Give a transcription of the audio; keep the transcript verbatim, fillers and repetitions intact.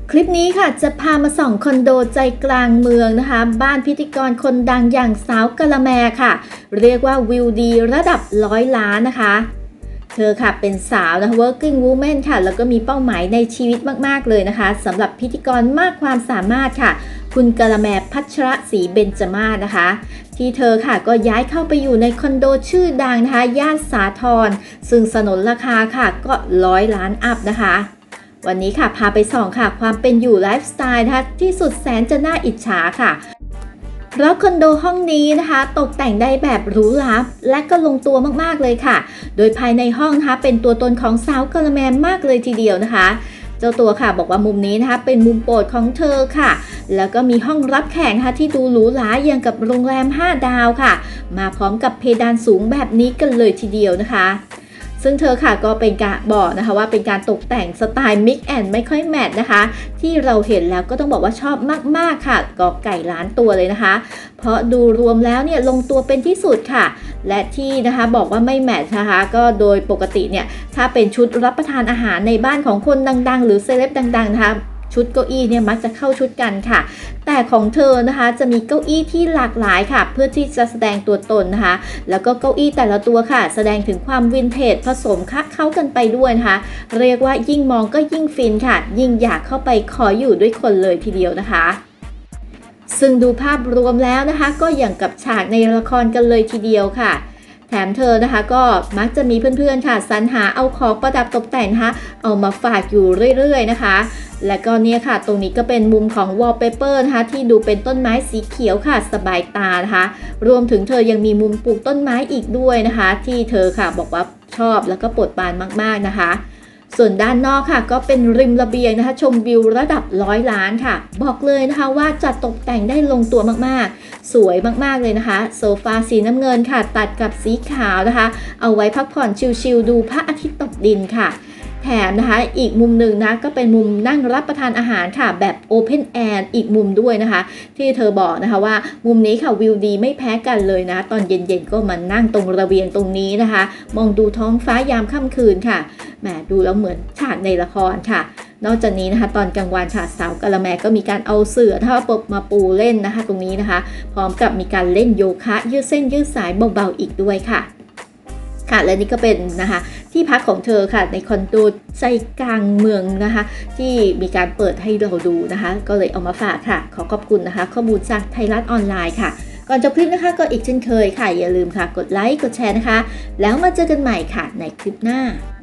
คลิปนี้ค่ะจะพามาส่องคอนโดใจกลางเมืองนะคะบ้านพิธีกรคนดังอย่างสาวกะละแมค่ะเรียกว่าวิวดีระดับร้อยล้านนะคะเธอค่ะเป็นสาวนะ working woman ค่ะแล้วก็มีเป้าหมายในชีวิตมากๆเลยนะคะสำหรับพิธีกรมากความสามารถค่ะคุณกะละแมพัชรศรีเบญจมาศนะคะที่เธอค่ะก็ย้ายเข้าไปอยู่ในคอนโดชื่อดังนะคะย่านสาทรซึ่งสนนราคาค่ะก็ร้อยล้านอัพนะคะวันนี้ค่ะพาไปส่องค่ะความเป็นอยู่ไลฟ์สไตล์นะคะที่สุดแสนจะน่าอิจฉาค่ะเพราะคอนโดห้องนี้นะคะตกแต่งได้แบบหรูหราและก็ลงตัวมากๆเลยค่ะโดยภายในห้องนะคะเป็นตัวตนของสาวกะละแมมากเลยทีเดียวนะคะเจ้าตัวค่ะบอกว่ามุมนี้นะคะเป็นมุมโปรดของเธอค่ะแล้วก็มีห้องรับแขกนะคะที่ดูหรูหราอย่างกับโรงแรมห้าดาวค่ะมาพร้อมกับเพดานสูงแบบนี้กันเลยทีเดียวนะคะซึ่งเธอค่ะก็เป็นการบอกนะคะว่าเป็นการตกแต่งสไตล์มิกแอนด์ไม่ค่อยแมทนะคะที่เราเห็นแล้วก็ต้องบอกว่าชอบมากๆค่ะก็ไก่ล้านตัวเลยนะคะเพราะดูรวมแล้วเนี่ยลงตัวเป็นที่สุดค่ะและที่นะคะบอกว่าไม่แมทนะคะก็โดยปกติเนี่ยถ้าเป็นชุดรับประทานอาหารในบ้านของคนดังๆหรือเซเลบดังๆนะคะชุดเก้าอี้เนี่ยมักจะเข้าชุดกันค่ะแต่ของเธอนะคะจะมีเก้าอี้ที่หลากหลายค่ะเพื่อที่จะแสดงตัวตนนะคะแล้วก็เก้าอี้แต่ละตัวค่ะแสดงถึงความวินเทจผสมคักเข้ากันไปด้วยนะคะเรียกว่ายิ่งมองก็ยิ่งฟินค่ะยิ่งอยากเข้าไปขออยู่ด้วยคนเลยทีเดียวนะคะซึ่งดูภาพรวมแล้วนะคะก็อย่างกับฉากในละครกันเลยทีเดียวค่ะแถมเธอนะคะก็มักจะมีเพื่อนๆค่ะสรรหาเอาของประดับตกแต่งนะคะเอามาฝากอยู่เรื่อยๆนะคะและก็เนี่ยค่ะตรงนี้ก็เป็นมุมของวอลเปเปอร์นะคะที่ดูเป็นต้นไม้สีเขียวค่ะสบายตานะคะรวมถึงเธอยังมีมุมปลูกต้นไม้อีกด้วยนะคะที่เธอค่ะบอกว่าชอบแล้วก็โปรดปรานมากๆนะคะส่วนด้านนอกค่ะก็เป็นริมระเบียงนะคะชมวิวระดับร้อยล้านค่ะบอกเลยนะคะว่าจัดตกแต่งได้ลงตัวมากๆสวยมากๆเลยนะคะโซฟาสีน้ำเงินค่ะตัดกับสีขาวนะคะเอาไว้พักผ่อนชิลๆดูพระอาทิตย์ตกดินค่ะแถมนะคะอีกมุมหนึ่งนะก็เป็นมุมนั่งรับประทานอาหารค่ะแบบโอเพนแอร์อีกมุมด้วยนะคะที่เธอบอกนะคะว่ามุมนี้ค่ะวิวดีไม่แพ้กันเลยนะตอนเย็นๆก็มานั่งตรงระเบียงตรงนี้นะคะมองดูท้องฟ้ายามค่ำคืนค่ะแหมดูแล้วเหมือนฉากในละครค่ะนอกจากนี้นะคะตอนกลางวันค่ะสาวกะละแมก็มีการเอาเสื่อท่าปกมาปูเล่นนะคะตรงนี้นะคะพร้อมกับมีการเล่นโยคะยืดเส้นยืดสายเบาๆอีกด้วยค่ะค่ะและนี่ก็เป็นนะคะที่พักของเธอค่ะในคอนโดใจกลางเมืองนะคะที่มีการเปิดให้เราดูนะคะก็เลยเอามาฝากค่ะขอขอบคุณนะคะข้อมูลจากไทยรัฐออนไลน์ค่ะก่อนจบคลิปนะคะก็อีกเช่นเคยค่ะอย่าลืมค่ะกดไลค์กดแชร์นะคะแล้วมาเจอกันใหม่ค่ะในคลิปหน้า